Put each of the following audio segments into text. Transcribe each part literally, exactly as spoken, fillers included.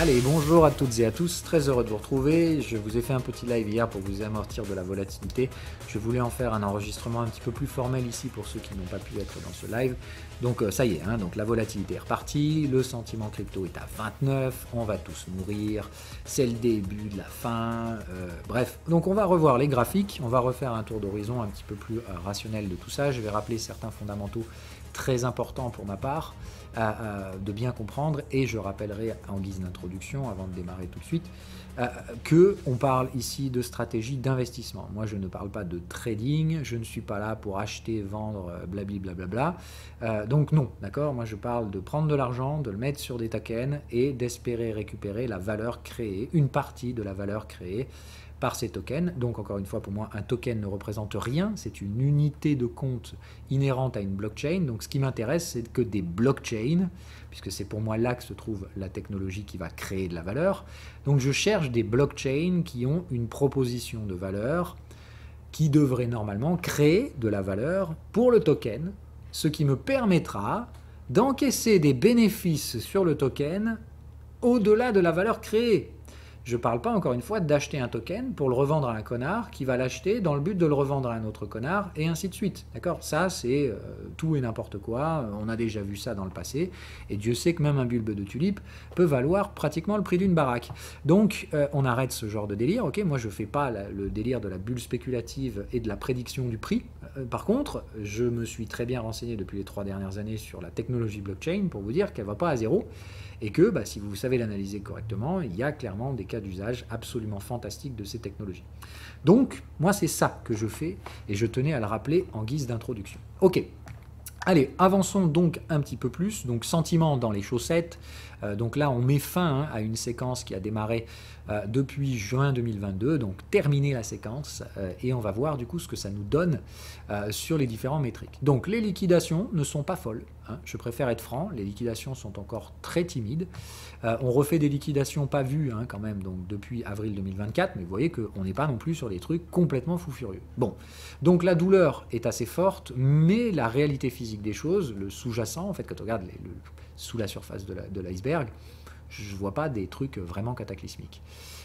Allez, bonjour à toutes et à tous, très heureux de vous retrouver. Je vous ai fait un petit live hier pour vous amortir de la volatilité. Je voulais en faire un enregistrement un petit peu plus formel ici pour ceux qui n'ont pas pu être dans ce live. Donc euh, ça y est, hein, donc la volatilité est repartie, le sentiment crypto est à vingt-neuf, on va tous mourir, c'est le début de la fin, euh, bref. Donc on va revoir les graphiques, on va refaire un tour d'horizon un petit peu plus euh, rationnel de tout ça. Je vais rappeler certains fondamentaux très importants pour ma part, euh, euh, de bien comprendre, et je rappellerai en guise d'introduction, avant de démarrer tout de suite, euh, que on parle ici de stratégie d'investissement. Moi je ne parle pas de trading, je ne suis pas là pour acheter, vendre, blabli blablabla, euh, donc non, d'accord, moi je parle de prendre de l'argent, de le mettre sur des tokens et d'espérer récupérer la valeur créée, une partie de la valeur créée par ces tokens. Donc encore une fois, pour moi, un token ne représente rien, c'est une unité de compte inhérente à une blockchain. Donc ce qui m'intéresse, c'est que des blockchains, puisque c'est pour moi là que se trouve la technologie qui va créer de la valeur. Donc je cherche des blockchains qui ont une proposition de valeur qui devrait normalement créer de la valeur pour le token, ce qui me permettra d'encaisser des bénéfices sur le token au-delà de la valeur créée. Je ne parle pas encore une fois d'acheter un token pour le revendre à un connard qui va l'acheter dans le but de le revendre à un autre connard et ainsi de suite. D'accord ? Ça, c'est euh, tout et n'importe quoi. On a déjà vu ça dans le passé. Et Dieu sait que même un bulbe de tulipe peut valoir pratiquement le prix d'une baraque. Donc, euh, on arrête ce genre de délire. Ok, moi, je ne fais pas la, le délire de la bulle spéculative et de la prédiction du prix. Euh, par contre, je me suis très bien renseigné depuis les trois dernières années sur la technologie blockchain pour vous dire qu'elle ne va pas à zéro. Et que bah, si vous savez l'analyser correctement, il y a clairement des cas d'usage absolument fantastiques de ces technologies. Donc, moi, c'est ça que je fais, et je tenais à le rappeler en guise d'introduction. Ok, allez, avançons donc un petit peu plus. Donc, sentiment dans les chaussettes. Euh, donc là, on met fin hein, à une séquence qui a démarré euh, depuis juin deux mille vingt-deux, donc terminer la séquence, euh, et on va voir du coup ce que ça nous donne euh, sur les différents métriques. Donc, les liquidations ne sont pas folles. Hein, je préfère être franc, les liquidations sont encore très timides. Euh, on refait des liquidations pas vues hein, quand même donc depuis avril deux mille vingt-quatre, mais vous voyez qu'on n'est pas non plus sur des trucs complètement fou furieux. Bon, donc la douleur est assez forte, mais la réalité physique des choses, le sous-jacent, en fait, quand on regarde les, le, sous la surface de l'iceberg, je ne vois pas des trucs vraiment cataclysmiques.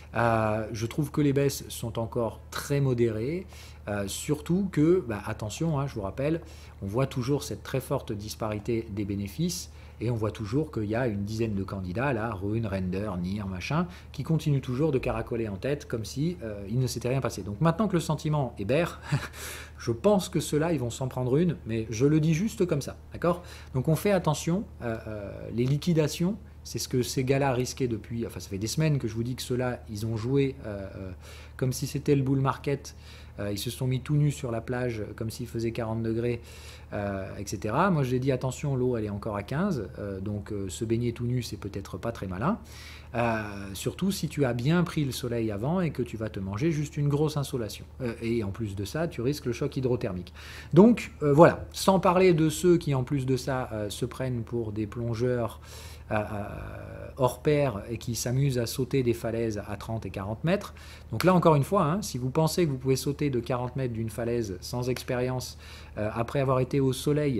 Euh, je trouve que les baisses sont encore très modérées, euh, surtout que, bah, attention, hein, je vous rappelle, on voit toujours cette très forte disparité des bénéfices et on voit toujours qu'il y a une dizaine de candidats, là, Rune, Render, Nier, machin, qui continuent toujours de caracoler en tête comme si euh, il ne s'était rien passé. Donc maintenant que le sentiment est bear, je pense que ceux-là, ils vont s'en prendre une, mais je le dis juste comme ça, d'accord ? Donc on fait attention, euh, euh, les liquidations, c'est ce que ces gars-là risquaient depuis, enfin ça fait des semaines que je vous dis que ceux-là, ils ont joué euh, euh, comme si c'était le bull market, euh, ils se sont mis tout nus sur la plage comme s'il faisait quarante degrés, euh, et cetera. Moi j'ai dit attention, l'eau elle est encore à quinze, euh, donc euh, se baigner tout nu c'est peut-être pas très malin, euh, surtout si tu as bien pris le soleil avant et que tu vas te manger juste une grosse insolation. Euh, et en plus de ça, tu risques le choc hydrothermique. Donc euh, voilà, sans parler de ceux qui en plus de ça euh, se prennent pour des plongeurs Euh, hors pair et qui s'amusent à sauter des falaises à trente et quarante mètres. Donc là encore une fois, hein, si vous pensez que vous pouvez sauter de quarante mètres d'une falaise sans expérience, euh, après avoir été au soleil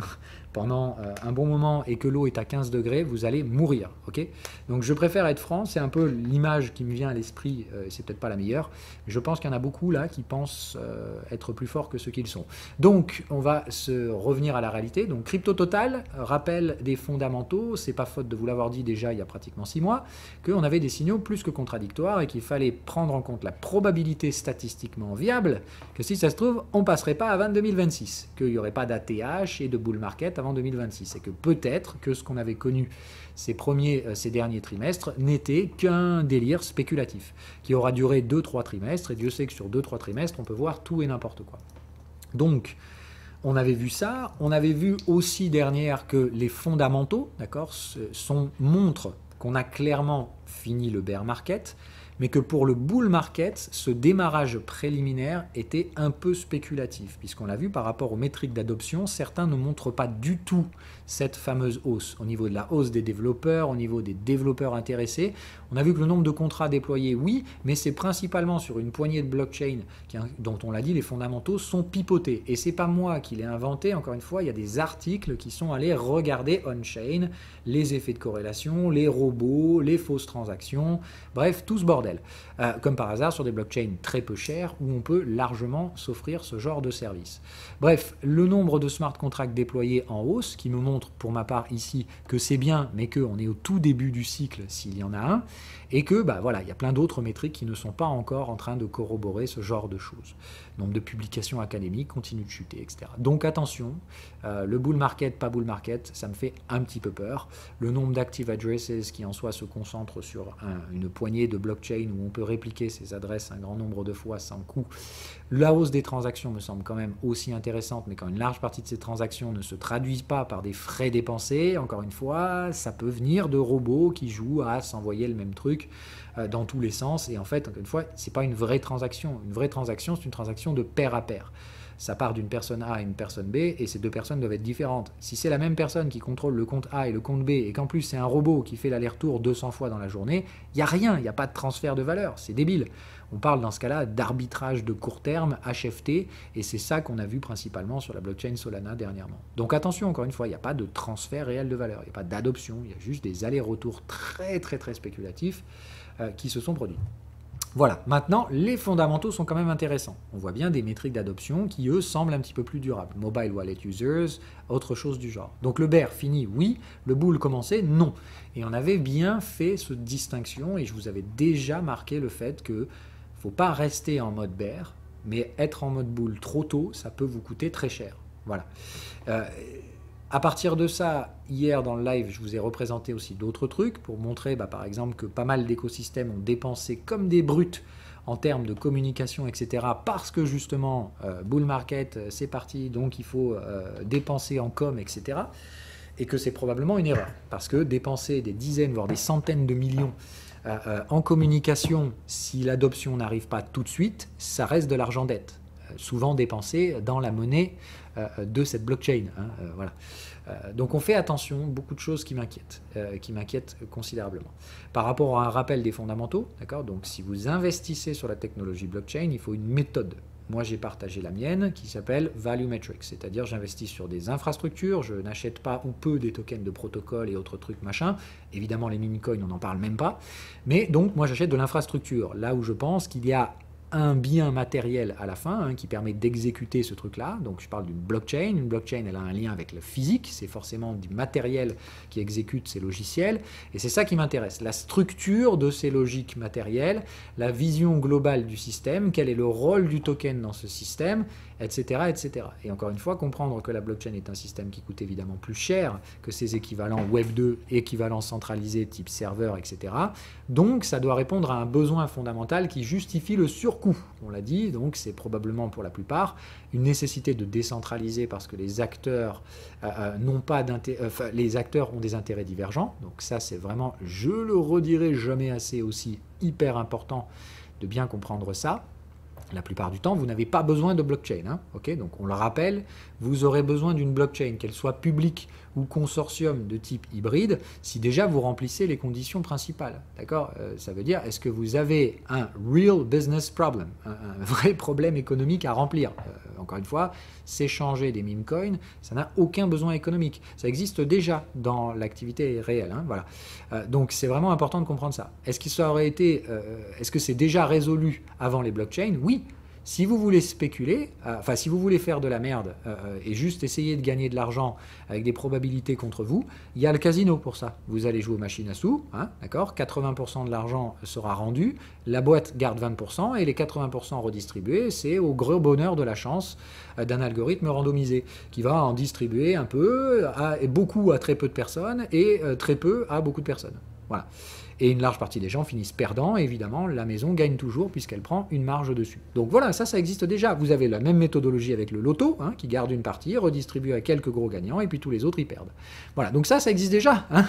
pendant euh, un bon moment et que l'eau est à quinze degrés, vous allez mourir. Okay, donc je préfère être franc, c'est un peu l'image qui me vient à l'esprit, euh, c'est peut-être pas la meilleure, mais je pense qu'il y en a beaucoup là qui pensent euh, être plus forts que ce qu'ils sont. Donc on va se revenir à la réalité. Donc Crypto Total, rappel des fondamentaux, c'est pas faute de vous l'avoir dit déjà il y a pratiquement six mois, qu'on avait des signaux plus que contradictoires et qu'il fallait prendre en compte la probabilité statistiquement viable que si ça se trouve, on ne passerait pas avant deux mille vingt-six, qu'il n'y aurait pas d'A T H et de bull market avant deux mille vingt-six, et que peut-être que ce qu'on avait connu ces, premiers, euh, ces derniers trimestres n'était qu'un délire spéculatif, qui aura duré deux trois trimestres, et Dieu sait que sur deux trois trimestres, on peut voir tout et n'importe quoi. Donc, on avait vu ça, on avait vu aussi dernière que les fondamentaux, d'accord, sont, montrent qu'on a clairement fini le bear market, mais que pour le bull market, ce démarrage préliminaire était un peu spéculatif, puisqu'on l'a vu par rapport aux métriques d'adoption, certains ne montrent pas du tout cette fameuse hausse, au niveau de la hausse des développeurs, au niveau des développeurs intéressés. On a vu que le nombre de contrats déployés, oui, mais c'est principalement sur une poignée de blockchain qui, dont on l'a dit, les fondamentaux sont pipotés. Et c'est pas moi qui l'ai inventé, encore une fois, il y a des articles qui sont allés regarder on-chain, les effets de corrélation, les robots, les fausses transactions, bref, tout ce bordel. Euh, comme par hasard sur des blockchains très peu chères où on peut largement s'offrir ce genre de service. Bref, le nombre de smart contracts déployés en hausse, qui me montre pour ma part ici que c'est bien, mais qu'on est au tout début du cycle s'il y en a un, et que bah, voilà, il y a plein d'autres métriques qui ne sont pas encore en train de corroborer ce genre de choses. Nombre de publications académiques continue de chuter, et cetera. Donc attention, euh, le bull market, pas bull market, ça me fait un petit peu peur. Le nombre d'active addresses qui en soi se concentre sur un, une poignée de blockchain où on peut répliquer ces adresses un grand nombre de fois sans coût. La hausse des transactions me semble quand même aussi intéressante, mais quand une large partie de ces transactions ne se traduisent pas par des frais dépensés, encore une fois, ça peut venir de robots qui jouent à s'envoyer le même truc euh, dans tous les sens. Et en fait, encore une fois, c'est pas une vraie transaction. Une vraie transaction, c'est une transaction de pair à pair. Ça part d'une personne A à une personne B, et ces deux personnes doivent être différentes. Si c'est la même personne qui contrôle le compte A et le compte B, et qu'en plus c'est un robot qui fait l'aller-retour deux cents fois dans la journée, il n'y a rien, il n'y a pas de transfert de valeur, c'est débile. On parle dans ce cas-là d'arbitrage de court terme, H F T, et c'est ça qu'on a vu principalement sur la blockchain Solana dernièrement. Donc attention, encore une fois, il n'y a pas de transfert réel de valeur, il n'y a pas d'adoption, il y a juste des allers-retours très très très spéculatifs euh, qui se sont produits. Voilà, maintenant, les fondamentaux sont quand même intéressants. On voit bien des métriques d'adoption qui, eux, semblent un petit peu plus durables. Mobile wallet users, autre chose du genre. Donc le bear fini, oui. Le bull commencé, non. Et on avait bien fait cette distinction, et je vous avais déjà marqué le fait que ne faut pas rester en mode bear, mais être en mode bull trop tôt, ça peut vous coûter très cher. Voilà. Euh, À partir de ça, hier dans le live, je vous ai représenté aussi d'autres trucs pour montrer bah, par exemple que pas mal d'écosystèmes ont dépensé comme des brutes en termes de communication, et cetera. Parce que justement, euh, bull market, c'est parti, donc il faut euh, dépenser en com, et cetera. Et que c'est probablement une erreur. Parce que dépenser des dizaines, voire des centaines de millions euh, euh, en communication, si l'adoption n'arrive pas tout de suite, ça reste de l'argent dette. Euh, souvent dépensé dans la monnaie de cette blockchain. Hein, euh, voilà. Euh, donc on fait attention, beaucoup de choses qui m'inquiètent, euh, qui m'inquiètent considérablement. Par rapport à un rappel des fondamentaux, d'accord, donc si vous investissez sur la technologie blockchain, il faut une méthode. Moi j'ai partagé la mienne qui s'appelle Value Metrics, c'est-à-dire j'investis sur des infrastructures, je n'achète pas ou peu des tokens de protocole et autres trucs machin, évidemment les meme coins on n'en parle même pas, mais donc moi j'achète de l'infrastructure, là où je pense qu'il y a un bien matériel à la fin hein, qui permet d'exécuter ce truc-là. Donc je parle d'une blockchain. Une blockchain, elle a un lien avec le physique. C'est forcément du matériel qui exécute ces logiciels. Et c'est ça qui m'intéresse. La structure de ces logiques matérielles, la vision globale du système, quel est le rôle du token dans ce système, et cetera, et cetera. Et encore une fois, comprendre que la blockchain est un système qui coûte évidemment plus cher que ses équivalents Web deux, équivalents centralisés type serveur, et cetera. Donc ça doit répondre à un besoin fondamental qui justifie le surcoût. On l'a dit, donc c'est probablement pour la plupart une nécessité de décentraliser parce que les acteurs euh, n'ont pas d'intérêt, euh, enfin, les acteurs ont des intérêts divergents. Donc ça c'est vraiment, je le redirai jamais assez aussi, hyper important de bien comprendre ça. La plupart du temps, vous n'avez pas besoin de blockchain. Hein, okay, donc on le rappelle, vous aurez besoin d'une blockchain, qu'elle soit publique ou consortium de type hybride, si déjà vous remplissez les conditions principales. D'accord, euh, ça veut dire, est-ce que vous avez un real business problem, un, un vrai problème économique à remplir. euh, Encore une fois, s'échanger des meme coins, ça n'a aucun besoin économique. Ça existe déjà dans l'activité réelle. Hein, voilà. euh, donc c'est vraiment important de comprendre ça. Est-ce que ça aurait été, euh, est-ce que c'est déjà résolu avant les blockchains? Oui. Si vous voulez spéculer, euh, enfin si vous voulez faire de la merde euh, et juste essayer de gagner de l'argent avec des probabilités contre vous, il y a le casino pour ça. Vous allez jouer aux machines à sous, hein, d'accord, quatre-vingts pour cent de l'argent sera rendu, la boîte garde vingt pour cent et les quatre-vingts pour cent redistribués, c'est au gros bonheur de la chance euh, d'un algorithme randomisé qui va en distribuer un peu, à, et beaucoup à très peu de personnes et euh, très peu à beaucoup de personnes. Voilà. Et une large partie des gens finissent perdants, et évidemment, la maison gagne toujours puisqu'elle prend une marge dessus. Donc voilà, ça, ça existe déjà. Vous avez la même méthodologie avec le loto, hein, qui garde une partie, redistribue à quelques gros gagnants, et puis tous les autres, ils perdent. Voilà, donc ça, ça existe déjà. Hein.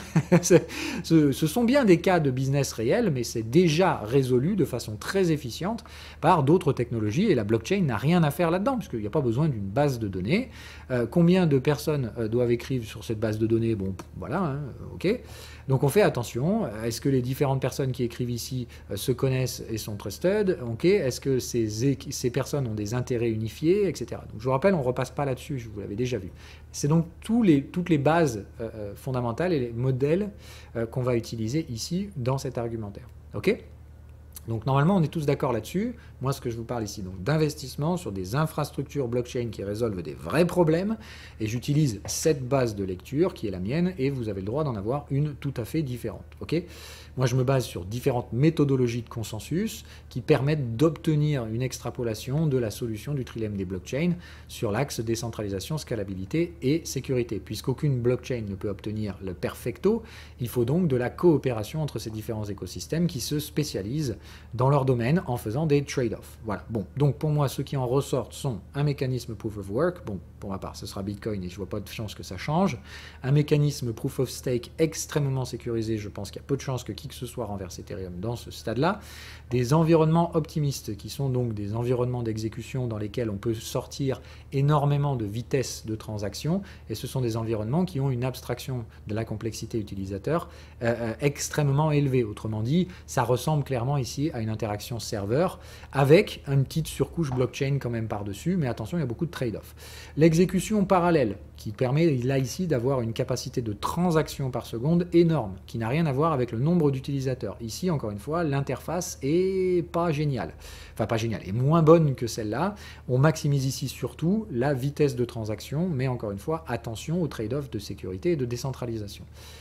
ce, ce sont bien des cas de business réels, mais c'est déjà résolu de façon très efficiente par d'autres technologies, et la blockchain n'a rien à faire là-dedans, puisqu'il n'y a pas besoin d'une base de données. Euh, combien de personnes euh, doivent écrire sur cette base de données? Bon, voilà, hein, ok. Donc on fait attention, est-ce que les différentes personnes qui écrivent ici euh, se connaissent et sont trusted? Okay. Est-ce que ces, ces personnes ont des intérêts unifiés, et cetera. Donc je vous rappelle, on ne repasse pas là-dessus, je vous l'avais déjà vu. C'est donc tous les, toutes les bases euh, fondamentales et les modèles euh, qu'on va utiliser ici dans cet argumentaire. Ok. Donc normalement, on est tous d'accord là-dessus. Moi, ce que je vous parle ici, donc d'investissement sur des infrastructures blockchain qui résolvent des vrais problèmes. Et j'utilise cette base de lecture qui est la mienne, et vous avez le droit d'en avoir une tout à fait différente. Ok. Moi, je me base sur différentes méthodologies de consensus qui permettent d'obtenir une extrapolation de la solution du trilemme des blockchains sur l'axe décentralisation, scalabilité et sécurité. Puisqu'aucune blockchain ne peut obtenir le perfecto, il faut donc de la coopération entre ces différents écosystèmes qui se spécialisent dans leur domaine en faisant des trade-offs. Voilà. Bon, donc pour moi, ceux qui en ressortent sont un mécanisme proof of work. Bon, pour ma part, ce sera Bitcoin et je vois pas de chance que ça change. Un mécanisme proof of stake extrêmement sécurisé. Je pense qu'il y a peu de chances que qui que ce soit renverse Ethereum dans ce stade-là. Des environnements optimistes qui sont donc des environnements d'exécution dans lesquels on peut sortir énormément de vitesse de transaction, et ce sont des environnements qui ont une abstraction de la complexité utilisateur euh, euh, extrêmement élevée. Autrement dit, ça ressemble clairement ici à une interaction serveur avec une petite surcouche blockchain quand même par-dessus, mais attention, il y a beaucoup de trade-off. L'exécution parallèle qui permet là ici d'avoir une capacité de transaction par seconde énorme, qui n'a rien à voir avec le nombre d'utilisateurs. Ici, encore une fois, l'interface est pas géniale. Enfin, pas géniale, est moins bonne que celle-là. On maximise ici surtout la vitesse de transaction, mais encore une fois, attention au trade-off de sécurité et de décentralisation.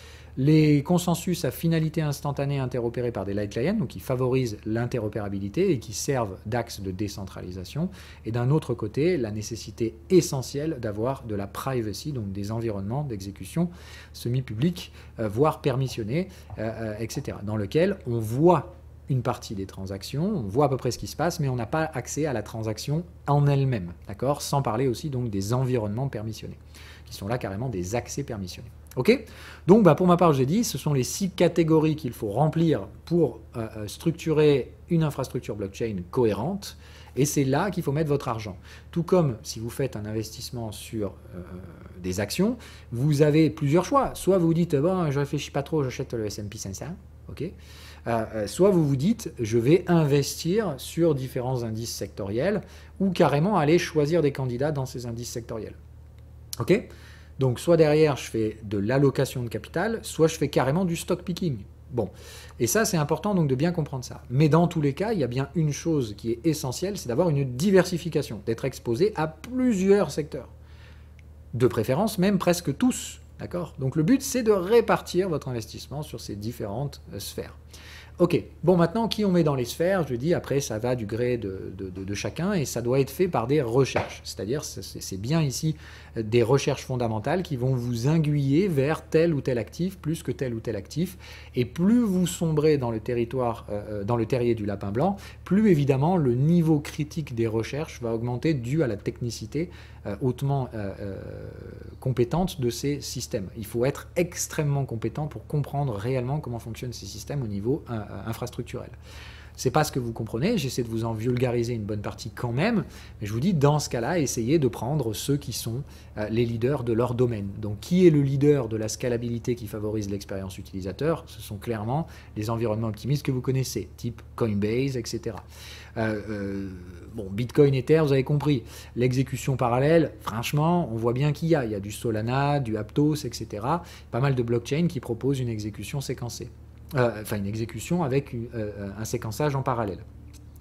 Les consensus à finalité instantanée interopérés par des light clients, donc qui favorisent l'interopérabilité et qui servent d'axe de décentralisation. Et d'un autre côté, la nécessité essentielle d'avoir de la privacy, donc des environnements d'exécution semi-publics, euh, voire permissionnés, euh, euh, et cetera, dans lequel on voit une partie des transactions, on voit à peu près ce qui se passe, mais on n'a pas accès à la transaction en elle-même, d'accord, sans parler aussi donc des environnements permissionnés, qui sont là carrément des accès permissionnés. Ok. Donc bah, pour ma part, j'ai dit, ce sont les six catégories qu'il faut remplir pour euh, structurer une infrastructure blockchain cohérente, et c'est là qu'il faut mettre votre argent. Tout comme si vous faites un investissement sur euh, des actions, vous avez plusieurs choix. Soit vous vous dites, bon, je réfléchis pas trop, j'achète le S and P cinq cents, ok. Euh, soit vous vous dites, je vais investir sur différents indices sectoriels, ou carrément aller choisir des candidats dans ces indices sectoriels. Ok. Donc, soit derrière, je fais de l'allocation de capital, soit je fais carrément du stock picking. Bon, et ça, c'est important donc de bien comprendre ça. Mais dans tous les cas, il y a bien une chose qui est essentielle, c'est d'avoir une diversification, d'être exposé à plusieurs secteurs. De préférence, même presque tous. D'accord? Donc, le but, c'est de répartir votre investissement sur ces différentes euh, sphères. Ok, bon maintenant, qui on met dans les sphères? Je dis, après, ça va du gré de, de, de, de chacun, et ça doit être fait par des recherches. C'est-à-dire, c'est bien ici des recherches fondamentales qui vont vous aiguiller vers tel ou tel actif, plus que tel ou tel actif. Et plus vous sombrez dans le territoire, euh, dans le terrier du lapin blanc, plus évidemment le niveau critique des recherches va augmenter dû à la technicité euh, hautement euh, euh, compétente de ces systèmes. Il faut être extrêmement compétent pour comprendre réellement comment fonctionnent ces systèmes au niveau euh, infrastructurel. C'est pas ce que vous comprenez, j'essaie de vous en vulgariser une bonne partie quand même, mais je vous dis, dans ce cas-là, essayez de prendre ceux qui sont euh, les leaders de leur domaine. Donc, qui est le leader de la scalabilité qui favorise l'expérience utilisateur? Ce sont clairement les environnements optimistes que vous connaissez, type Coinbase, et cetera. Euh, euh, bon, Bitcoin, Ether, vous avez compris. L'exécution parallèle, franchement, on voit bien qu'il y a. Il y a du Solana, du Aptos, et cetera. Pas mal de blockchains qui proposent une exécution séquencée. Euh, enfin, une exécution avec une, euh, un séquençage en parallèle.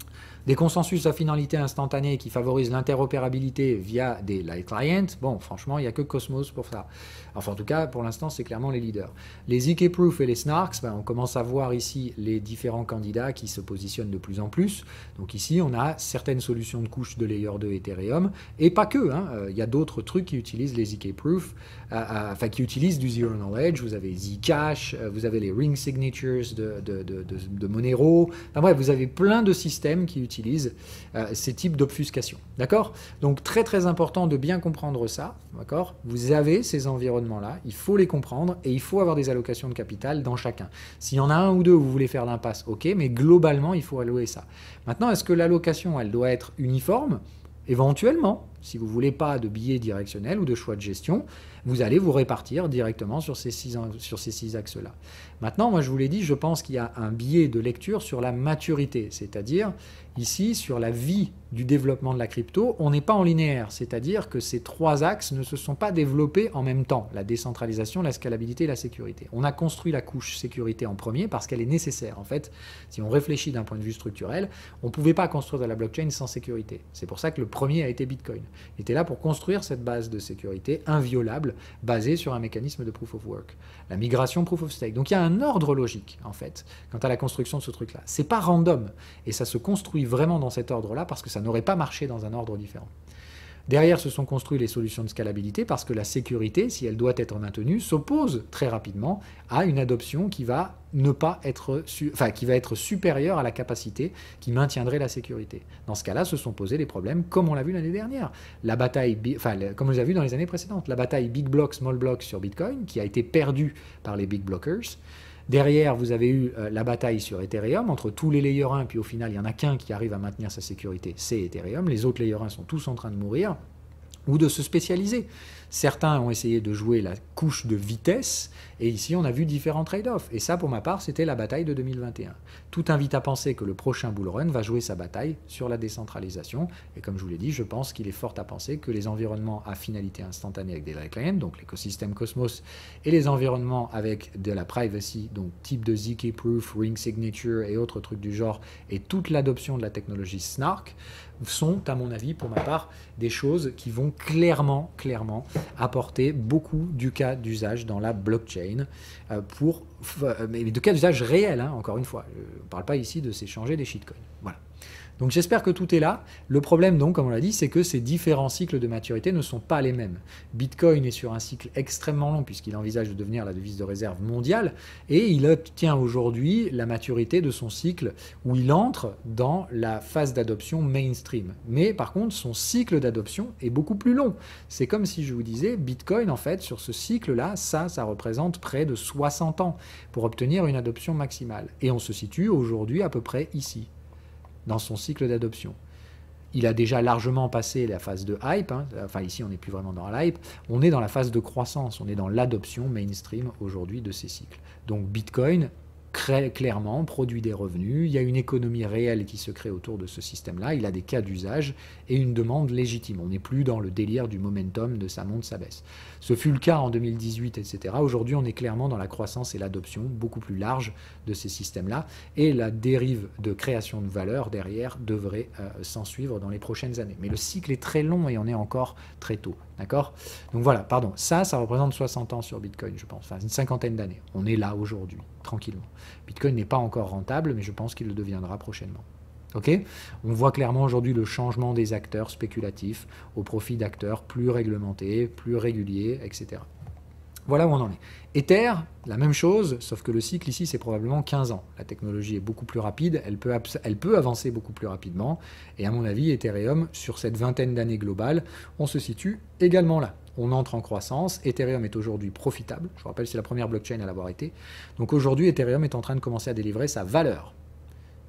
Des consensus à finalité instantanée qui favorisent l'interopérabilité via des light clients, bon, franchement, il n'y a que Cosmos pour ça. Enfin, en tout cas, pour l'instant, c'est clairement les leaders. Les Z K-Proof et les Snarks, ben, on commence à voir ici les différents candidats qui se positionnent de plus en plus. Donc ici, on a certaines solutions de couche de Layer deux Ethereum, et pas que, hein. Euh, il y a d'autres trucs qui utilisent les Z K-Proof, euh, euh, enfin, qui utilisent du Zero Knowledge. Vous avez Zcash, euh, vous avez les Ring Signatures de, de, de, de, de Monero. Enfin bref, vous avez plein de systèmes qui utilisent euh, ces types d'obfuscation. D'accord? Donc très très important de bien comprendre ça. D'accord? Vous avez ces environnements-là, il faut les comprendre et il faut avoir des allocations de capital dans chacun. S'il y en a un ou deux où vous voulez faire l'impasse, ok, mais globalement, il faut allouer ça. Maintenant, est-ce que l'allocation, elle doit être uniforme? Éventuellement, si vous ne voulez pas de billets directionnels ou de choix de gestion, vous allez vous répartir directement sur ces six, sur ces six axes-là. Maintenant, moi je vous l'ai dit, je pense qu'il y a un biais de lecture sur la maturité, c'est-à-dire ici sur la vie du développement de la crypto, on n'est pas en linéaire, c'est-à-dire que ces trois axes ne se sont pas développés en même temps, la décentralisation, la scalabilité et la sécurité. On a construit la couche sécurité en premier parce qu'elle est nécessaire. En fait, si on réfléchit d'un point de vue structurel, on ne pouvait pas construire de la blockchain sans sécurité. C'est pour ça que le premier a été Bitcoin. Il était là pour construire cette base de sécurité inviolable, basée sur un mécanisme de proof of work. La migration proof of stake. Donc il y a un ordre logique, en fait, quant à la construction de ce truc-là. C'est pas random, et ça se construit vraiment dans cet ordre-là parce que ça n'aurait pas marché dans un ordre différent. Derrière se sont construites les solutions de scalabilité parce que la sécurité, si elle doit être maintenue, s'oppose très rapidement à une adoption qui va ne pas être, enfin, qui va être supérieure à la capacité qui maintiendrait la sécurité. Dans ce cas-là, se sont posés des problèmes comme on l'a vu l'année dernière. La bataille, enfin, comme on l'a vu dans les années précédentes, la bataille big block, small block sur Bitcoin qui a été perdue par les big blockers. Derrière, vous avez eu euh, la bataille sur Ethereum, entre tous les Layer un, puis au final, il n'y en a qu'un qui arrive à maintenir sa sécurité, c'est Ethereum. Les autres Layer un sont tous en train de mourir ou de se spécialiser. Certains ont essayé de jouer la couche de vitesse, et ici on a vu différents trade-offs. Et ça, pour ma part, c'était la bataille de deux mille vingt et un. Tout invite à penser que le prochain bull run va jouer sa bataille sur la décentralisation. Et comme je vous l'ai dit, je pense qu'il est fort à penser que les environnements à finalité instantanée avec des light clients, donc l'écosystème Cosmos, et les environnements avec de la privacy, donc type de Z K-Proof, Ring Signature et autres trucs du genre, et toute l'adoption de la technologie Snark, sont, à mon avis, pour ma part, des choses qui vont clairement, clairement apporter beaucoup du cas d'usage dans la blockchain euh, pour, euh, mais de cas d'usage réels, hein, encore une fois. Je ne parle pas ici de s'échanger des shitcoins. Voilà. Donc j'espère que tout est là. Le problème donc, comme on l'a dit, c'est que ces différents cycles de maturité ne sont pas les mêmes. Bitcoin est sur un cycle extrêmement long puisqu'il envisage de devenir la devise de réserve mondiale et il obtient aujourd'hui la maturité de son cycle où il entre dans la phase d'adoption mainstream. Mais par contre, son cycle d'adoption est beaucoup plus long. C'est comme si je vous disais, Bitcoin en fait, sur ce cycle-là, ça, ça représente près de soixante ans pour obtenir une adoption maximale. Et on se situe aujourd'hui à peu près ici, dans son cycle d'adoption. Il a déjà largement passé la phase de hype, hein. Enfin ici on n'est plus vraiment dans la hype, on est dans la phase de croissance, on est dans l'adoption mainstream aujourd'hui de ces cycles. Donc Bitcoin, crée, clairement, produit des revenus, il y a une économie réelle qui se crée autour de ce système-là, il a des cas d'usage et une demande légitime. On n'est plus dans le délire du momentum de ça monte, ça baisse. Ce fut le cas en deux mille dix-huit, et cetera. Aujourd'hui, on est clairement dans la croissance et l'adoption beaucoup plus large de ces systèmes-là et la dérive de création de valeur derrière devrait euh, s'en suivre dans les prochaines années. Mais le cycle est très long et on est encore très tôt. D'accord? Donc voilà, pardon, ça, ça représente soixante ans sur Bitcoin, je pense, enfin une cinquantaine d'années. On est là aujourd'hui, tranquillement. Bitcoin n'est pas encore rentable, mais je pense qu'il le deviendra prochainement. Ok? On voit clairement aujourd'hui le changement des acteurs spéculatifs au profit d'acteurs plus réglementés, plus réguliers, et cetera. Voilà où on en est. Ether, la même chose, sauf que le cycle ici, c'est probablement quinze ans. La technologie est beaucoup plus rapide, elle peut, elle peut avancer beaucoup plus rapidement. Et à mon avis, Ethereum, sur cette vingtaine d'années globales, on se situe également là. On entre en croissance. Ethereum est aujourd'hui profitable. Je vous rappelle, c'est la première blockchain à l'avoir été. Donc aujourd'hui, Ethereum est en train de commencer à délivrer sa valeur. D'accord ?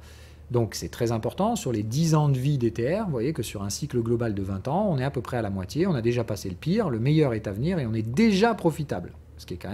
Donc c'est très important, sur les dix ans de vie d'Ether, vous voyez que sur un cycle global de vingt ans, on est à peu près à la moitié, on a déjà passé le pire, le meilleur est à venir et on est déjà profitable, ce qui est quand même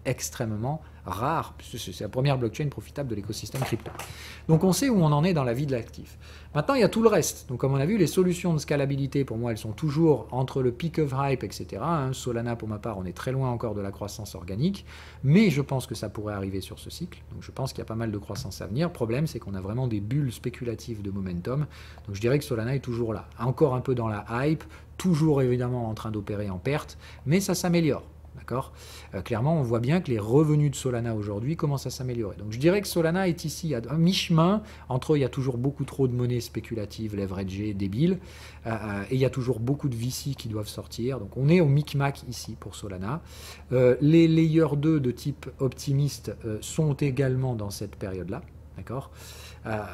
extrêmement rare, puisque c'est la première blockchain profitable de l'écosystème crypto. Donc on sait où on en est dans la vie de l'actif. Maintenant, il y a tout le reste. Donc comme on a vu, les solutions de scalabilité, pour moi, elles sont toujours entre le peak of hype, et cetera. Hein. Solana, pour ma part, on est très loin encore de la croissance organique, mais je pense que ça pourrait arriver sur ce cycle. Donc je pense qu'il y a pas mal de croissance à venir. Le problème, c'est qu'on a vraiment des bulles spéculatives de momentum. Donc je dirais que Solana est toujours là. Encore un peu dans la hype, toujours évidemment en train d'opérer en perte, mais ça s'améliore. D'accord euh, Clairement, on voit bien que les revenus de Solana aujourd'hui commencent à s'améliorer. Donc je dirais que Solana est ici à mi-chemin entre, il y a toujours beaucoup trop de monnaies spéculatives, leveragées, débiles, euh, et il y a toujours beaucoup de V C qui doivent sortir. Donc on est au micmac ici pour Solana. Euh, les layers deux de type optimiste euh, sont également dans cette période-là. D'accord euh,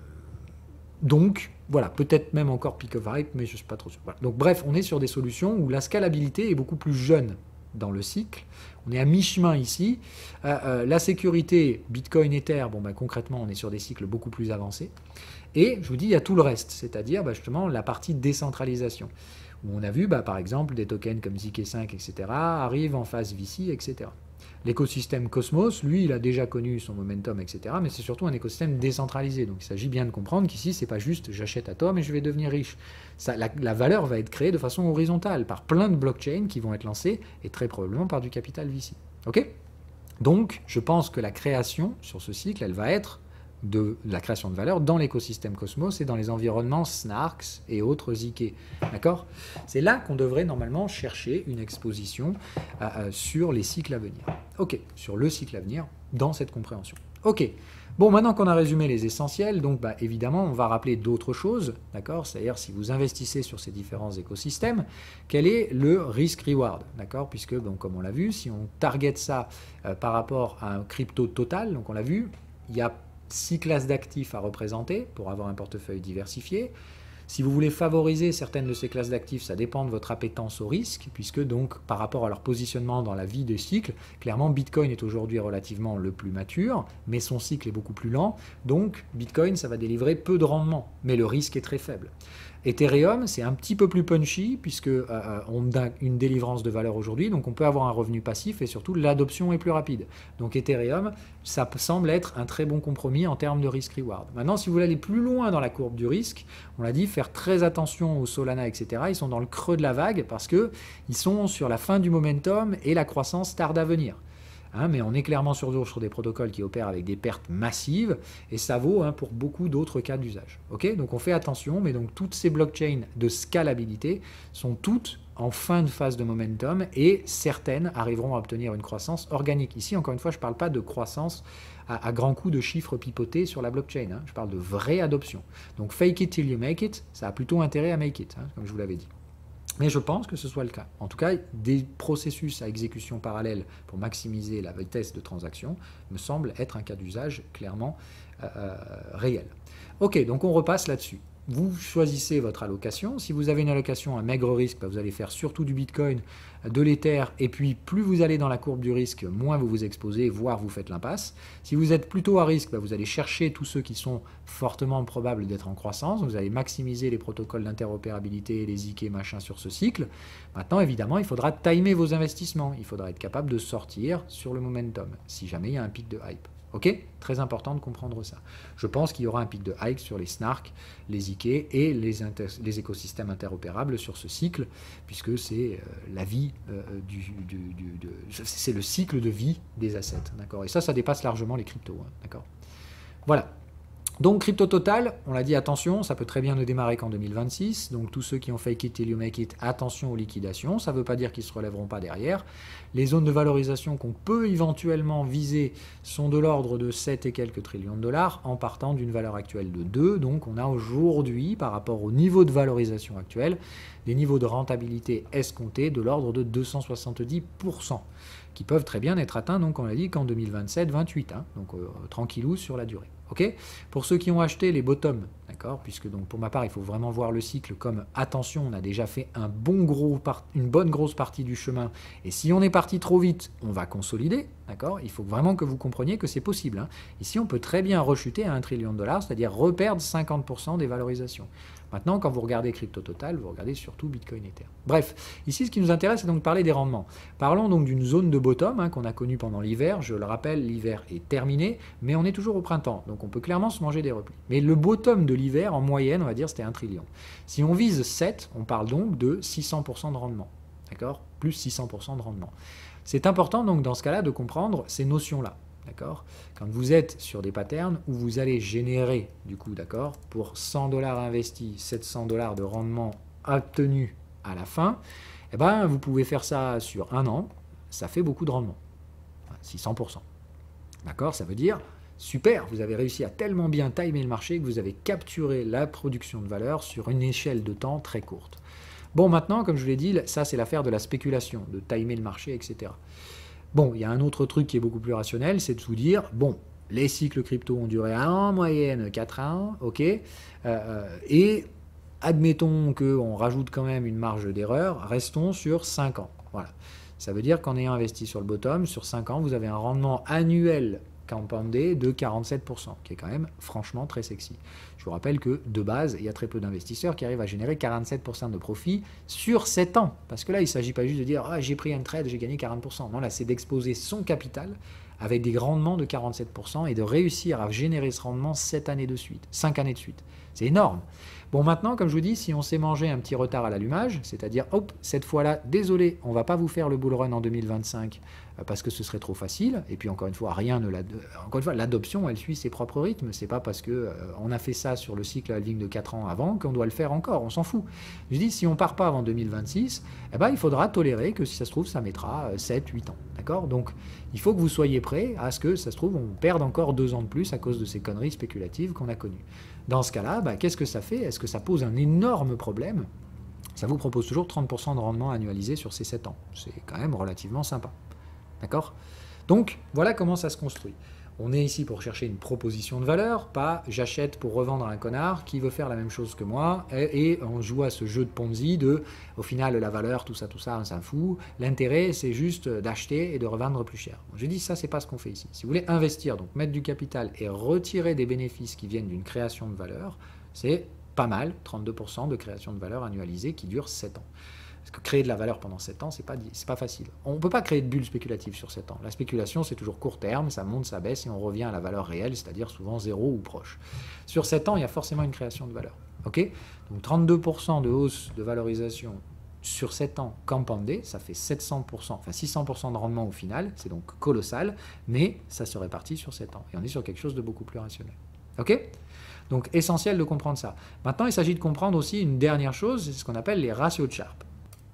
Donc, voilà, peut-être même encore peak of hype, mais je ne suis pas trop sûr. Voilà. Donc bref, on est sur des solutions où la scalabilité est beaucoup plus jeune dans le cycle. On est à mi-chemin ici. Euh, euh, la sécurité, Bitcoin, Ether, bon, bah, concrètement, on est sur des cycles beaucoup plus avancés. Et je vous dis, il y a tout le reste, c'est-à-dire bah, justement la partie décentralisation, où on a vu, bah, par exemple, des tokens comme Z K cinq, et cetera, arrivent en phase V C, et cetera. L'écosystème Cosmos, lui, il a déjà connu son momentum, et cetera. Mais c'est surtout un écosystème décentralisé. Donc il s'agit bien de comprendre qu'ici, c'est pas juste j'achète à toi, mais je vais devenir riche. Ça, la, la valeur va être créée de façon horizontale par plein de blockchains qui vont être lancées et très probablement par du capital V C. Ok ? Donc, je pense que la création sur ce cycle, elle va être de la création de valeur dans l'écosystème Cosmos et dans les environnements Snarks et autres Z K. D'accord ? C'est là qu'on devrait normalement chercher une exposition euh, euh, sur les cycles à venir. Ok, sur le cycle à venir, dans cette compréhension. Ok, bon, maintenant qu'on a résumé les essentiels, donc bah, évidemment, on va rappeler d'autres choses, d'accord ? C'est-à-dire, si vous investissez sur ces différents écosystèmes, quel est le risk-reward, d'accord ? Puisque, bon, comme on l'a vu, si on target ça euh, par rapport à un crypto total, donc on l'a vu, il y a six classes d'actifs à représenter pour avoir un portefeuille diversifié. Si vous voulez favoriser certaines de ces classes d'actifs, ça dépend de votre appétence au risque, puisque donc par rapport à leur positionnement dans la vie des cycles, clairement Bitcoin est aujourd'hui relativement le plus mature, mais son cycle est beaucoup plus lent, donc Bitcoin ça va délivrer peu de rendement, mais le risque est très faible. Ethereum, c'est un petit peu plus punchy, puisque euh, on a une délivrance de valeur aujourd'hui, donc on peut avoir un revenu passif et surtout l'adoption est plus rapide. Donc Ethereum, ça semble être un très bon compromis en termes de risk-reward. Maintenant, si vous voulez aller plus loin dans la courbe du risque, on l'a dit, faire très attention aux Solana, et cetera. Ils sont dans le creux de la vague parce qu'ils sont sur la fin du momentum et la croissance tarde à venir. Hein, mais on est clairement sur, sur des protocoles qui opèrent avec des pertes massives, et ça vaut hein, pour beaucoup d'autres cas d'usage. Okay, donc on fait attention, mais donc toutes ces blockchains de scalabilité sont toutes en fin de phase de momentum, et certaines arriveront à obtenir une croissance organique. Ici, encore une fois, je ne parle pas de croissance à, à grands coups de chiffres pipotés sur la blockchain, hein, je parle de vraie adoption. Donc fake it till you make it, ça a plutôt intérêt à make it, hein, comme je vous l'avais dit. Mais je pense que ce soit le cas. En tout cas, des processus à exécution parallèle pour maximiser la vitesse de transaction me semble être un cas d'usage clairement euh, réel. Ok, donc on repasse là-dessus. Vous choisissez votre allocation. Si vous avez une allocation à maigre risque, bah vous allez faire surtout du Bitcoin, de l'Ether, et puis plus vous allez dans la courbe du risque, moins vous vous exposez, voire vous faites l'impasse. Si vous êtes plutôt à risque, bah vous allez chercher tous ceux qui sont fortement probables d'être en croissance. Vous allez maximiser les protocoles d'interopérabilité, les Z K, machin sur ce cycle. Maintenant, évidemment, il faudra timer vos investissements. Il faudra être capable de sortir sur le momentum, si jamais il y a un pic de hype. Ok, très important de comprendre ça. Je pense qu'il y aura un pic de hype sur les snarks, les Z K et les, inter les écosystèmes interopérables sur ce cycle, puisque c'est euh, la vie euh, du, du, du de, c'est le cycle de vie des assets, d'accord. Et ça, ça dépasse largement les cryptos, hein, d'accord. Voilà. Donc crypto total, on l'a dit, attention, ça peut très bien ne démarrer qu'en deux mille vingt-six. Donc tous ceux qui ont fake it till you make it, attention aux liquidations. Ça ne veut pas dire qu'ils ne se relèveront pas derrière. Les zones de valorisation qu'on peut éventuellement viser sont de l'ordre de sept et quelques trillions de dollars en partant d'une valeur actuelle de deux. Donc on a aujourd'hui, par rapport au niveau de valorisation actuel, des niveaux de rentabilité escomptés de l'ordre de deux cent soixante-dix pour cent qui peuvent très bien être atteints, donc on l'a dit, qu'en deux mille vingt-sept vingt-huit, hein, donc euh, tranquillou sur la durée. Okay, pour ceux qui ont acheté les bottoms, d'accord, puisque donc pour ma part, il faut vraiment voir le cycle comme attention, on a déjà fait un bon gros part, une bonne grosse partie du chemin, et si on est parti trop vite, on va consolider, d'accord. Il faut vraiment que vous compreniez que c'est possible. Hein. Ici, on peut très bien rechuter à un trillion de dollars, c'est-à-dire reperdre cinquante pour cent des valorisations. Maintenant, quand vous regardez Crypto Total, vous regardez surtout Bitcoin Ether. Bref, ici, ce qui nous intéresse, c'est donc de parler des rendements. Parlons donc d'une zone de bottom hein, qu'on a connue pendant l'hiver. Je le rappelle, l'hiver est terminé, mais on est toujours au printemps. Donc, on peut clairement se manger des replis. Mais le bottom de l'hiver, en moyenne, on va dire, c'était un trillion. Si on vise sept, on parle donc de six cents pour cent de rendement. D'accord? Plus six cents pour cent de rendement. C'est important, donc, dans ce cas-là, de comprendre ces notions-là. D'accord? Quand vous êtes sur des patterns où vous allez générer, du coup, d'accord, pour cent dollars investis, sept cents dollars de rendement obtenu à la fin, eh ben, vous pouvez faire ça sur un an, ça fait beaucoup de rendement, six cents pour cent. D'accord? Ça veut dire, super, vous avez réussi à tellement bien timer le marché que vous avez capturé la production de valeur sur une échelle de temps très courte. Bon, maintenant, comme je vous l'ai dit, ça, c'est l'affaire de la spéculation, de timer le marché, et cetera. Bon, il y a un autre truc qui est beaucoup plus rationnel, c'est de vous dire, bon, les cycles crypto ont duré en moyenne quatre à un, ok, euh, et admettons qu'on rajoute quand même une marge d'erreur, restons sur cinq ans. Voilà. Ça veut dire qu'en ayant investi sur le bottom, sur cinq ans, vous avez un rendement annuel compoundé de quarante-sept pour cent, qui est quand même franchement très sexy. Je vous rappelle que de base, il y a très peu d'investisseurs qui arrivent à générer quarante-sept pour cent de profit sur sept ans. Parce que là, il ne s'agit pas juste de dire ah, j'ai pris un trade, j'ai gagné quarante pour cent. Non, là, c'est d'exposer son capital avec des rendements de quarante-sept pour cent et de réussir à générer ce rendement sept années de suite, cinq années de suite. C'est énorme. Bon, maintenant, comme je vous dis, si on s'est mangé un petit retard à l'allumage, c'est-à-dire, hop, cette fois-là, désolé, on ne va pas vous faire le bull run en deux mille vingt-cinq euh, parce que ce serait trop facile. Et puis, encore une fois, rien ne l'a... Encore une fois, l'adoption, elle suit ses propres rythmes. C'est pas parce qu'on euh, a fait ça sur le cycle halving de quatre ans avant qu'on doit le faire encore. On s'en fout. Je dis, si on ne part pas avant deux mille vingt-six, eh ben, il faudra tolérer que si ça se trouve, ça mettra euh, sept, huit ans. D'accord? Donc, il faut que vous soyez prêts à ce que, ça se trouve, on perde encore deux ans de plus à cause de ces conneries spéculatives qu'on a connues. Dans ce cas-là, bah, qu'est-ce que ça fait? Est-ce que ça pose un énorme problème? Ça vous propose toujours trente pour cent de rendement annualisé sur ces sept ans. C'est quand même relativement sympa. D'accord? Donc, voilà comment ça se construit. On est ici pour chercher une proposition de valeur, pas j'achète pour revendre à un connard qui veut faire la même chose que moi, et, et on joue à ce jeu de Ponzi de, au final, la valeur, tout ça, tout ça, on s'en fout. L'intérêt, c'est juste d'acheter et de revendre plus cher. Bon, je dis, ça, c'est pas ce qu'on fait ici. Si vous voulez investir, donc mettre du capital et retirer des bénéfices qui viennent d'une création de valeur, c'est pas mal, trente-deux pour cent de création de valeur annualisée qui dure sept ans. Parce que créer de la valeur pendant sept ans, c'est pas, c'est pas facile. On ne peut pas créer de bulle spéculative sur sept ans. La spéculation, c'est toujours court terme, ça monte, ça baisse, et on revient à la valeur réelle, c'est-à-dire souvent zéro ou proche. Sur sept ans, il y a forcément une création de valeur. Okay? Donc trente-deux pour cent de hausse de valorisation sur sept ans compoundé, ça fait sept cents pour cent, enfin six cents pour cent de rendement au final, c'est donc colossal, mais ça se répartit sur sept ans. Et on est sur quelque chose de beaucoup plus rationnel. Ok? Donc essentiel de comprendre ça. Maintenant, il s'agit de comprendre aussi une dernière chose, c'est ce qu'on appelle les ratios de Sharpe.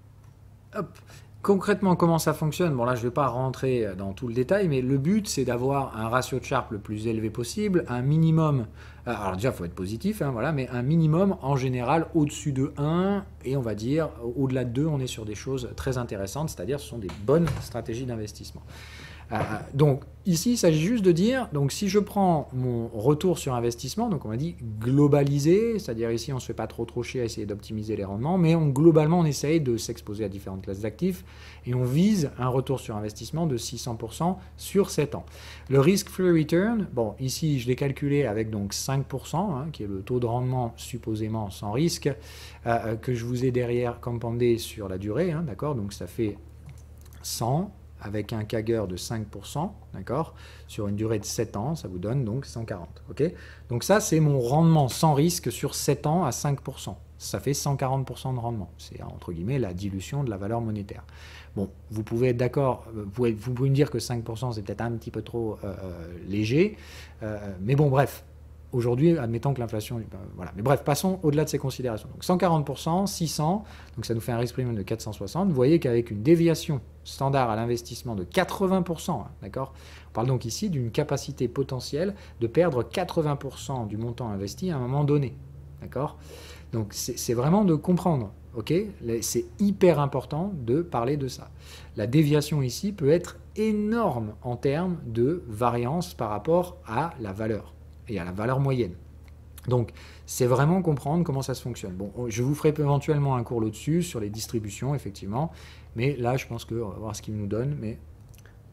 Hop. Concrètement, comment ça fonctionne? Bon, là, je ne vais pas rentrer dans tout le détail, mais le but, c'est d'avoir un ratio de Sharpe le plus élevé possible, un minimum, alors déjà, il faut être positif, hein, voilà, mais un minimum, en général, au-dessus de un, et on va dire, au-delà de deux, on est sur des choses très intéressantes, c'est-à-dire, ce sont des bonnes stratégies d'investissement. Euh, donc, ici, il s'agit juste de dire, donc si je prends mon retour sur investissement, donc on a dit globalisé, c'est-à-dire ici, on ne se fait pas trop trop chier à essayer d'optimiser les rendements, mais on, globalement, on essaye de s'exposer à différentes classes d'actifs et on vise un retour sur investissement de six cents pour cent sur sept ans. Le risk-free return, bon, ici, je l'ai calculé avec donc cinq pour cent, hein, qui est le taux de rendement supposément sans risque, euh, que je vous ai derrière compoundé sur la durée, hein, d'accord, donc ça fait cent avec un C A G R de cinq pour cent, d'accord, sur une durée de sept ans, ça vous donne donc cent quarante, ok. Donc ça, c'est mon rendement sans risque sur sept ans à cinq pour cent. Ça fait cent quarante pour cent de rendement. C'est, entre guillemets, la dilution de la valeur monétaire. Bon, vous pouvez être d'accord, vous pouvez, vous pouvez me dire que cinq pour cent, c'est peut-être un petit peu trop euh, léger, euh, mais bon, bref. Aujourd'hui, admettons que l'inflation... Ben, voilà. Mais bref, passons au-delà de ces considérations. Donc cent quarante pour cent, six cents, donc ça nous fait un risk premium de quatre cent soixante. Vous voyez qu'avec une déviation standard à l'investissement de quatre-vingts pour cent, hein, d'accord, on parle donc ici d'une capacité potentielle de perdre quatre-vingts pour cent du montant investi à un moment donné. D'accord? Donc c'est vraiment de comprendre. Okay, c'est hyper important de parler de ça. La déviation ici peut être énorme en termes de variance par rapport à la valeur et à la valeur moyenne. Donc, c'est vraiment comprendre comment ça se fonctionne. Bon, je vous ferai éventuellement un cours là-dessus, sur les distributions, effectivement, mais là, je pense qu'on va voir ce qu'il nous donne, mais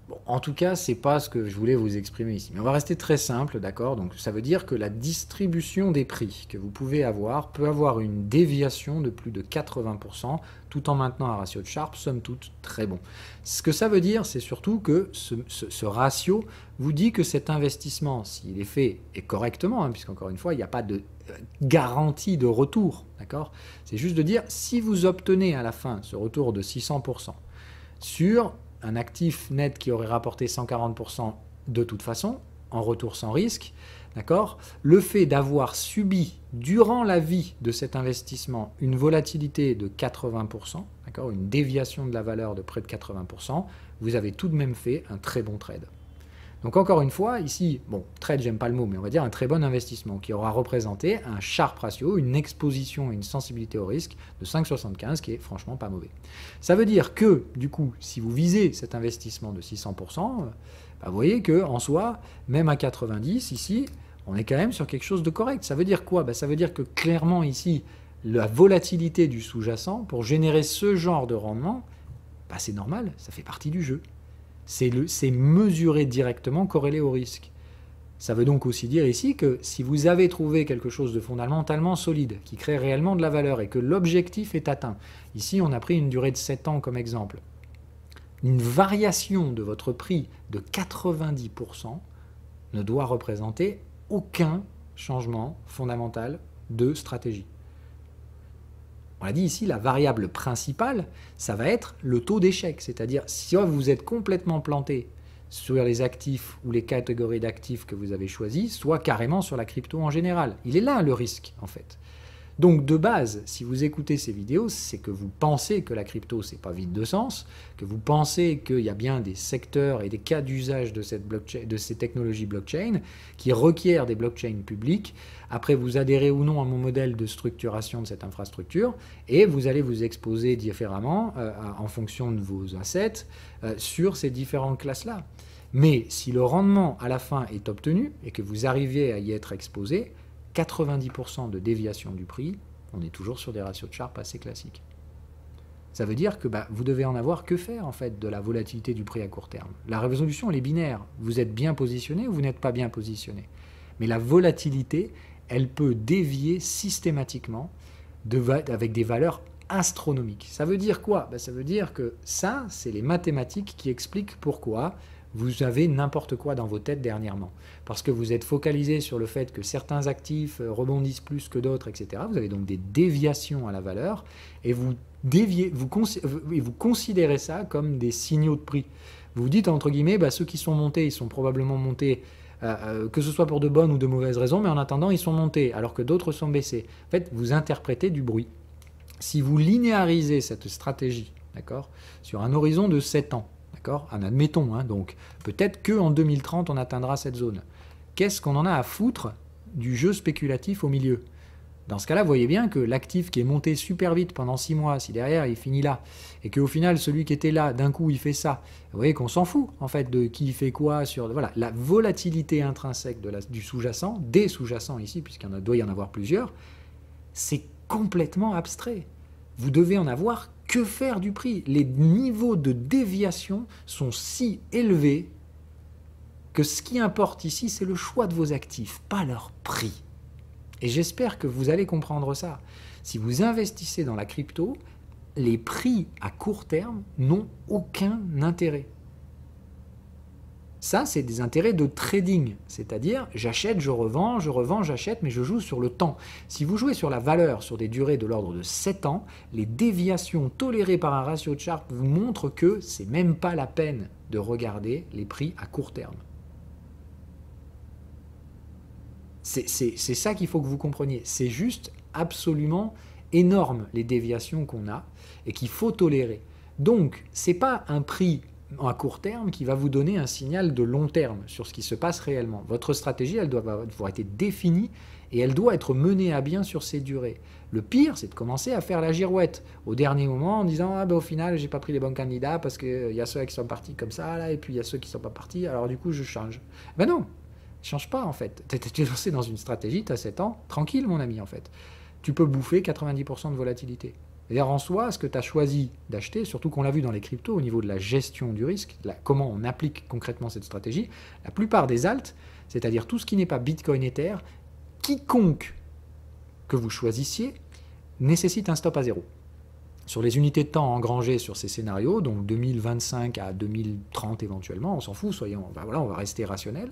Bon, en tout cas, c'est pas ce que je voulais vous exprimer ici. Mais on va rester très simple, d'accord? Donc ça veut dire que la distribution des prix que vous pouvez avoir peut avoir une déviation de plus de quatre-vingts pour cent tout en maintenant un ratio de Sharpe, somme toute, très bon. Ce que ça veut dire, c'est surtout que ce, ce, ce ratio vous dit que cet investissement, s'il est fait et correctement, hein, puisqu'encore une fois, il n'y a pas de garantie de retour, d'accord? C'est juste de dire, si vous obtenez à la fin ce retour de six cents pour cent sur un actif net qui aurait rapporté cent quarante pour cent de toute façon, en retour sans risque, d'accord? Le fait d'avoir subi, durant la vie de cet investissement, une volatilité de quatre-vingts pour cent, d'accord? Une déviation de la valeur de près de quatre-vingts pour cent, vous avez tout de même fait un très bon trade. Donc encore une fois, ici, bon, trade, j'aime pas le mot, mais on va dire un très bon investissement qui aura représenté un Sharpe ratio, une exposition et une sensibilité au risque de cinq virgule soixante-quinze, qui est franchement pas mauvais. Ça veut dire que, du coup, si vous visez cet investissement de six cents pour cent, bah, vous voyez qu'en soi, même à quatre-vingt-dix, ici, on est quand même sur quelque chose de correct. Ça veut dire quoi? Bah, ça veut dire que clairement, ici, la volatilité du sous-jacent, pour générer ce genre de rendement, bah, c'est normal, ça fait partie du jeu. C'est mesuré directement, corrélé au risque. Ça veut donc aussi dire ici que si vous avez trouvé quelque chose de fondamentalement solide, qui crée réellement de la valeur et que l'objectif est atteint, ici on a pris une durée de sept ans comme exemple, une variation de votre prix de quatre-vingt-dix pour cent ne doit représenter aucun changement fondamental de stratégie. On l'a dit ici, la variable principale, ça va être le taux d'échec. C'est-à-dire, si vous êtes complètement planté sur les actifs ou les catégories d'actifs que vous avez choisis, soit carrément sur la crypto en général. Il est là le risque, en fait. Donc, de base, si vous écoutez ces vidéos, c'est que vous pensez que la crypto, c'est pas vide de sens, que vous pensez qu'il y a bien des secteurs et des cas d'usage de, cette blockchain, de ces technologies blockchain qui requièrent des blockchains publiques. Après, vous adhérez ou non à mon modèle de structuration de cette infrastructure et vous allez vous exposer différemment euh, en fonction de vos assets euh, sur ces différentes classes-là. Mais si le rendement à la fin est obtenu et que vous arrivez à y être exposé, quatre-vingt-dix pour cent de déviation du prix, on est toujours sur des ratios de Sharpe assez classiques. Ça veut dire que bah, vous devez en avoir que faire en fait de la volatilité du prix à court terme. La résolution elle est binaire. Vous êtes bien positionné ou vous n'êtes pas bien positionné. Mais la volatilité, elle peut dévier systématiquement de avec des valeurs astronomiques. Ça veut dire quoi? Bah, ça veut dire que ça, c'est les mathématiques qui expliquent pourquoi vous avez n'importe quoi dans vos têtes dernièrement. Parce que vous êtes focalisé sur le fait que certains actifs rebondissent plus que d'autres, et cetera. Vous avez donc des déviations à la valeur et vous, déviez, vous, vous considérez ça comme des signaux de prix. Vous vous dites, entre guillemets, bah, ceux qui sont montés, ils sont probablement montés, euh, que ce soit pour de bonnes ou de mauvaises raisons, mais en attendant, ils sont montés, alors que d'autres sont baissés. En fait, vous interprétez du bruit. Si vous linéarisez cette stratégie, d'accord, sur un horizon de sept ans, en admettons, hein, donc peut-être qu'en deux mille trente, on atteindra cette zone. Qu'est-ce qu'on en a à foutre du jeu spéculatif au milieu? Dans ce cas-là, vous voyez bien que l'actif qui est monté super vite pendant six mois, si derrière il finit là, et qu'au final, celui qui était là, d'un coup, il fait ça, vous voyez qu'on s'en fout, en fait, de qui fait quoi sur... Voilà, la volatilité intrinsèque de la, du sous-jacent, des sous-jacents ici, puisqu'il doit y en avoir plusieurs, c'est complètement abstrait. Vous devez en avoir que faire du prix. Les niveaux de déviation sont si élevés que ce qui importe ici, c'est le choix de vos actifs, pas leur prix. Et j'espère que vous allez comprendre ça. Si vous investissez dans la crypto, les prix à court terme n'ont aucun intérêt. Ça, c'est des intérêts de trading, c'est-à-dire j'achète, je revends, je revends, j'achète, mais je joue sur le temps. Si vous jouez sur la valeur, sur des durées de l'ordre de sept ans, les déviations tolérées par un ratio de Sharpe vous montrent que ce n'est même pas la peine de regarder les prix à court terme. C'est ça qu'il faut que vous compreniez. C'est juste absolument énorme les déviations qu'on a et qu'il faut tolérer. Donc, ce n'est pas un prix à court terme qui va vous donner un signal de long terme sur ce qui se passe réellement. Votre stratégie, elle doit avoir été définie et elle doit être menée à bien sur ces durées. Le pire, c'est de commencer à faire la girouette au dernier moment en disant « Ah ben au final, j'ai pas pris les bons candidats parce qu'il y a ceux qui sont partis comme ça, là, et puis il y a ceux qui sont pas partis, alors du coup, je change. » Ben non, change pas en fait. Tu es lancé dans une stratégie, tu as sept ans, tranquille mon ami en fait. Tu peux bouffer quatre-vingt-dix pour cent de volatilité. C'est-à-dire en soi, ce que tu as choisi d'acheter, surtout qu'on l'a vu dans les cryptos au niveau de la gestion du risque, la, comment on applique concrètement cette stratégie, la plupart des alts, c'est-à-dire tout ce qui n'est pas Bitcoin Ether, quiconque que vous choisissiez, nécessite un stop à zéro. Sur les unités de temps engrangées sur ces scénarios, donc deux mille vingt-cinq à deux mille trente éventuellement, on s'en fout, soyons, ben voilà, on va rester rationnel.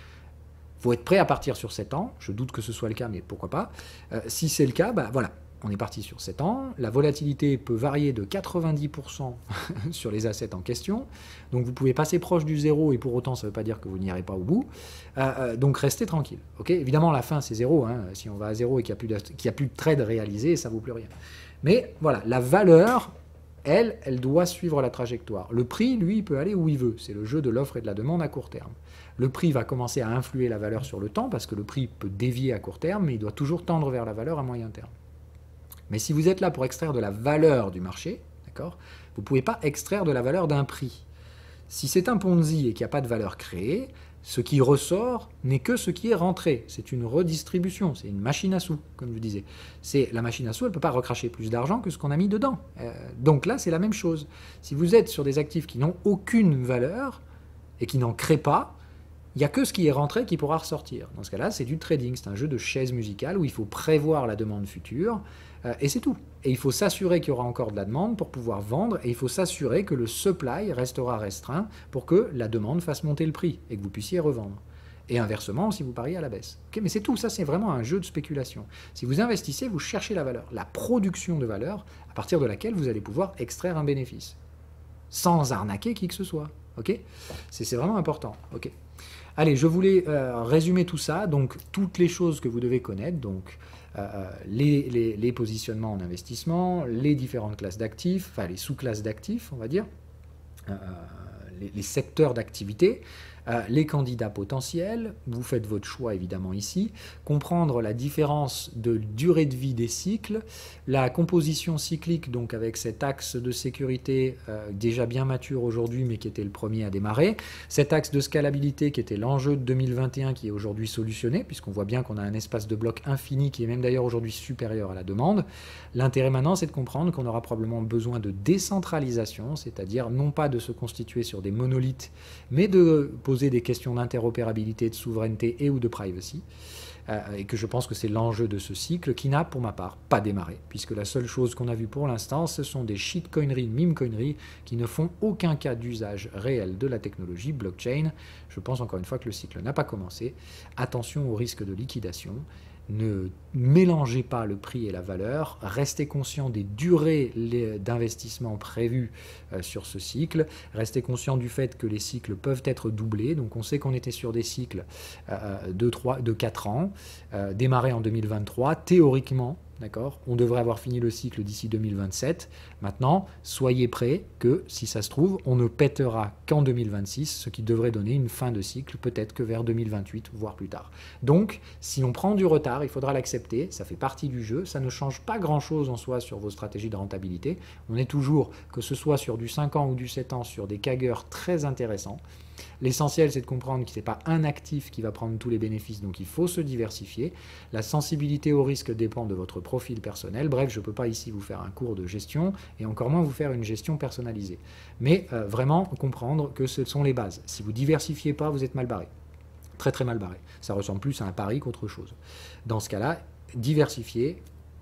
Il faut être prêt à partir sur sept ans, je doute que ce soit le cas, mais pourquoi pas. Euh, si c'est le cas, ben voilà, on est parti sur sept ans, la volatilité peut varier de quatre-vingt-dix pour cent sur les assets en question, donc vous pouvez passer proche du zéro, et pour autant ça ne veut pas dire que vous n'irez pas au bout, euh, euh, donc restez tranquille. Okay, évidemment, la fin c'est zéro, hein. Si on va à zéro et qu'il n'y a, a plus de trade réalisé, ça ne vaut plus rien. Mais voilà, la valeur, elle, elle doit suivre la trajectoire. Le prix, lui, il peut aller où il veut. C'est le jeu de l'offre et de la demande à court terme. Le prix va commencer à influer la valeur sur le temps, parce que le prix peut dévier à court terme, mais il doit toujours tendre vers la valeur à moyen terme. Mais si vous êtes là pour extraire de la valeur du marché, d'accord, vous ne pouvez pas extraire de la valeur d'un prix. Si c'est un Ponzi et qu'il n'y a pas de valeur créée, ce qui ressort n'est que ce qui est rentré. C'est une redistribution, c'est une machine à sous, comme je disais. C'est, la machine à sous, elle ne peut pas recracher plus d'argent que ce qu'on a mis dedans. Euh, donc là, c'est la même chose. Si vous êtes sur des actifs qui n'ont aucune valeur et qui n'en créent pas, il n'y a que ce qui est rentré qui pourra ressortir. Dans ce cas-là, c'est du trading, c'est un jeu de chaises musicales où il faut prévoir la demande future, euh, et c'est tout. Et il faut s'assurer qu'il y aura encore de la demande pour pouvoir vendre, et il faut s'assurer que le supply restera restreint pour que la demande fasse monter le prix, et que vous puissiez revendre. Et inversement, si vous pariez à la baisse. Okay, mais c'est tout, ça c'est vraiment un jeu de spéculation. Si vous investissez, vous cherchez la valeur, la production de valeur, à partir de laquelle vous allez pouvoir extraire un bénéfice, sans arnaquer qui que ce soit. Okay, c'est vraiment important. Okay. Allez, je voulais euh, résumer tout ça, donc toutes les choses que vous devez connaître, donc euh, les, les, les positionnements en investissement, les différentes classes d'actifs, enfin les sous-classes d'actifs, on va dire, euh, les, les secteurs d'activité, euh, les candidats potentiels, vous faites votre choix évidemment ici, comprendre la différence de durée de vie des cycles, la composition cyclique, donc avec cet axe de sécurité euh, déjà bien mature aujourd'hui, mais qui était le premier à démarrer, cet axe de scalabilité qui était l'enjeu de deux mille vingt et un, qui est aujourd'hui solutionné, puisqu'on voit bien qu'on a un espace de bloc infini qui est même d'ailleurs aujourd'hui supérieur à la demande. L'intérêt maintenant, c'est de comprendre qu'on aura probablement besoin de décentralisation, c'est-à-dire non pas de se constituer sur des monolithes, mais de poser des questions d'interopérabilité, de souveraineté et ou de privacy, euh, et que je pense que c'est l'enjeu de ce cycle qui n'a, pour ma part, pas démarré, puisque la seule chose qu'on a vue pour l'instant, ce sont des shitcoineries, memecoineries, qui ne font aucun cas d'usage réel de la technologie blockchain. Je pense encore une fois que le cycle n'a pas commencé. Attention au risque de liquidation. Ne mélangez pas le prix et la valeur, restez conscient des durées d'investissement prévues sur ce cycle, restez conscient du fait que les cycles peuvent être doublés, donc on sait qu'on était sur des cycles de, trois, de quatre ans, euh, démarrés en deux mille vingt-trois, théoriquement, d'accord, on devrait avoir fini le cycle d'ici deux mille vingt-sept. Maintenant, soyez prêts que, si ça se trouve, on ne pètera qu'en deux mille vingt-six, ce qui devrait donner une fin de cycle, peut-être que vers deux mille vingt-huit, voire plus tard. Donc, si on prend du retard, il faudra l'accepter, ça fait partie du jeu, ça ne change pas grand-chose en soi sur vos stratégies de rentabilité. On est toujours, que ce soit sur du cinq ans ou du sept ans, sur des C A G R très intéressants. L'essentiel, c'est de comprendre que ce n'est pas un actif qui va prendre tous les bénéfices, donc il faut se diversifier. La sensibilité au risque dépend de votre profil personnel. Bref, je ne peux pas ici vous faire un cours de gestion, et encore moins vous faire une gestion personnalisée. Mais euh, vraiment comprendre que ce sont les bases. Si vous ne diversifiez pas, vous êtes mal barré. Très très mal barré. Ça ressemble plus à un pari qu'autre chose. Dans ce cas-là, diversifiez,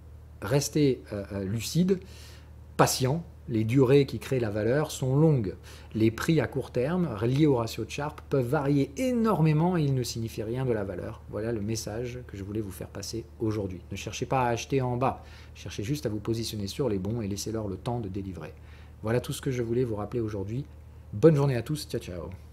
restez euh, euh, lucide, patient. Les durées qui créent la valeur sont longues. Les prix à court terme, liés au ratio de Sharpe, peuvent varier énormément et ils ne signifient rien de la valeur. Voilà le message que je voulais vous faire passer aujourd'hui. Ne cherchez pas à acheter en bas, cherchez juste à vous positionner sur les bons et laissez-leur le temps de délivrer. Voilà tout ce que je voulais vous rappeler aujourd'hui. Bonne journée à tous, ciao ciao.